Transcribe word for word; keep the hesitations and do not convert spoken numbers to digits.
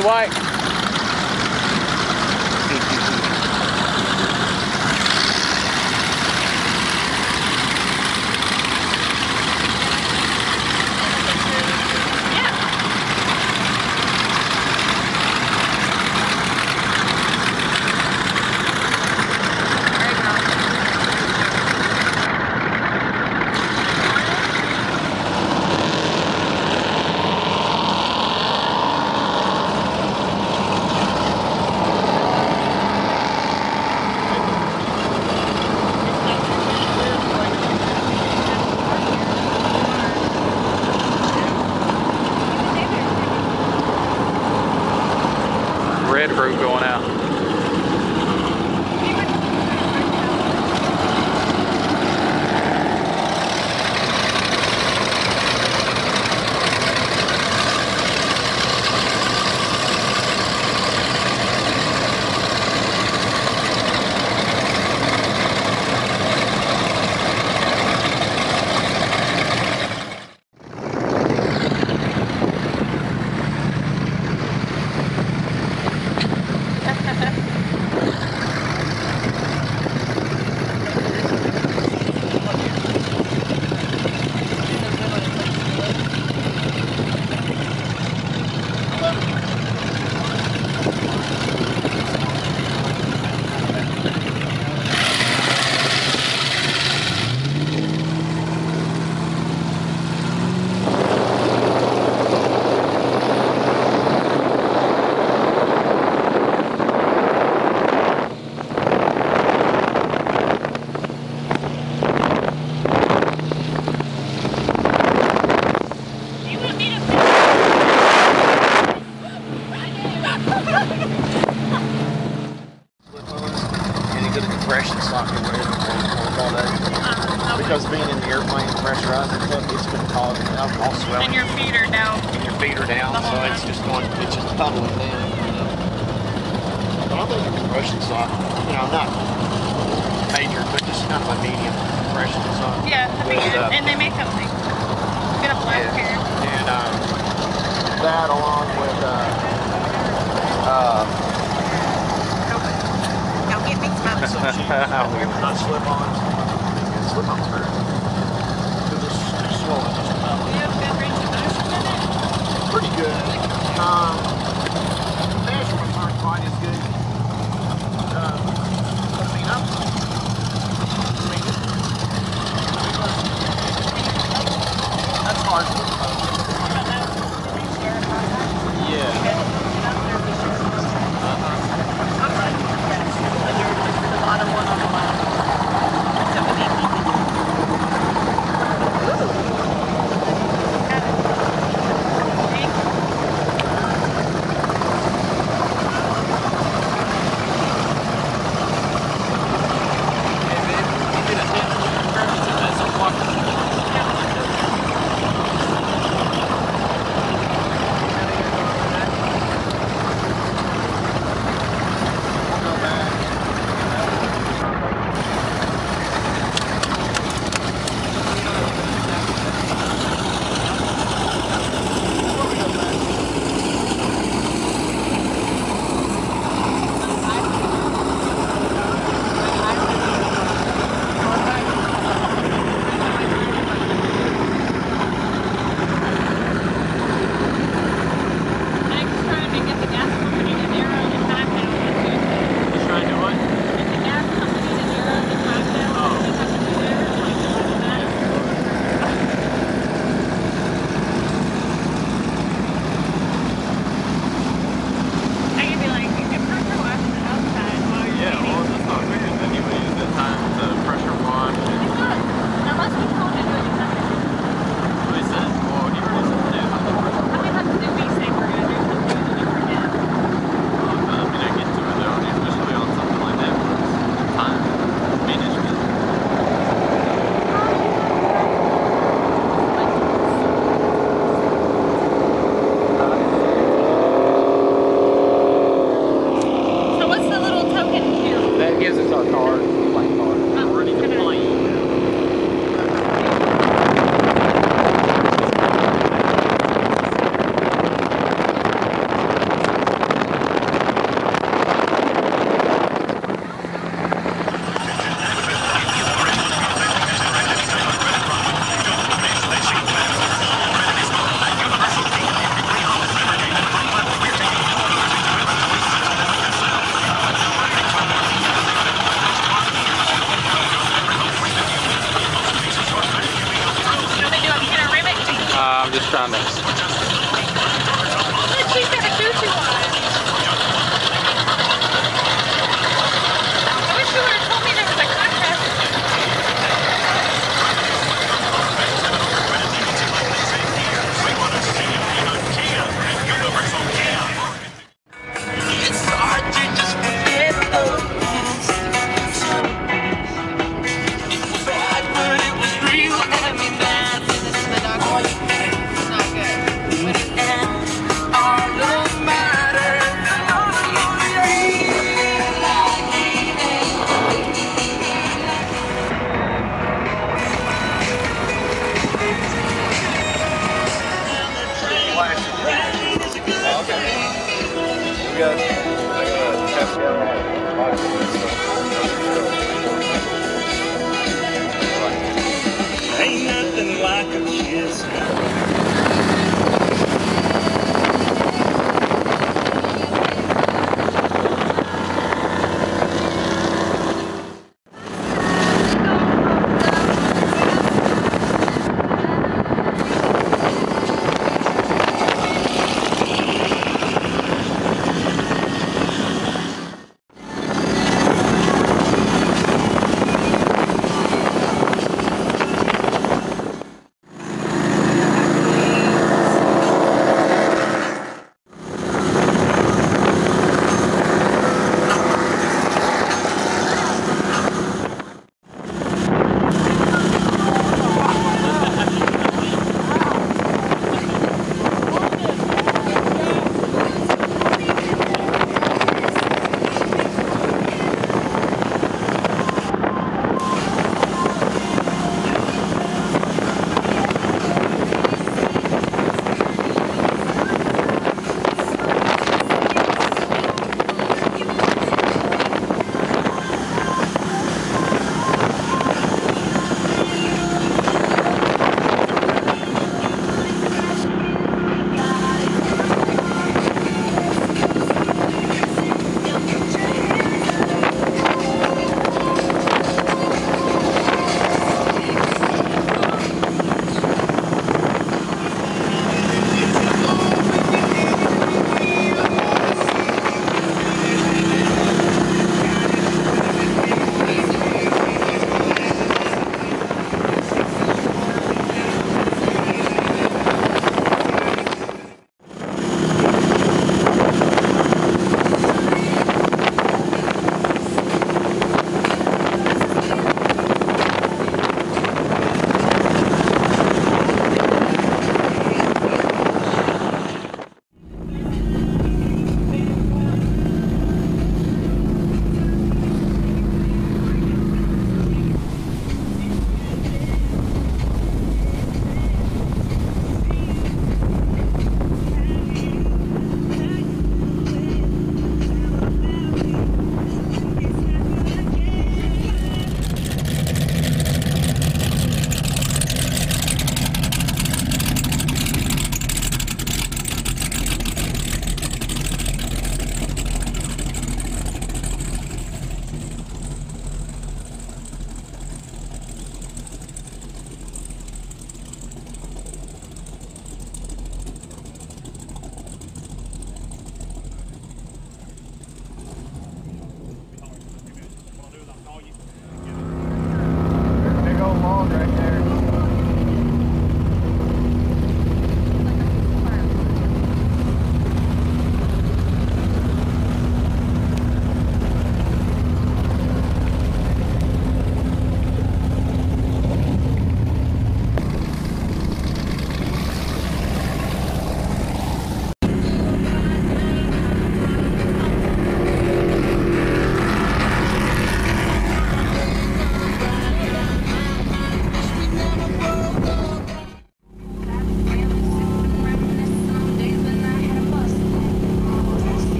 Dwight. Red road going out. Because being in the airplane pressurized and stuff, it's going to cause alcohol swelling. And your feet are down. And your feet are down, so time. it's just going, it's just puddling down. But I think a compression sock, you know, not major, but just kind of a medium compression sock. Yeah, I think with, uh, and they make them like get a black yeah. pair. And um, that along with uh, uh, Don't get me started. some shoes, not slip-ons. Slip-ons hurt. Because it's too swollen just about. Do you have good range of motion in it? Pretty good. Um, measurements aren't quite as good. Uh, but I mean, I'm, I mean, that's hard to put. Yeah. behind us.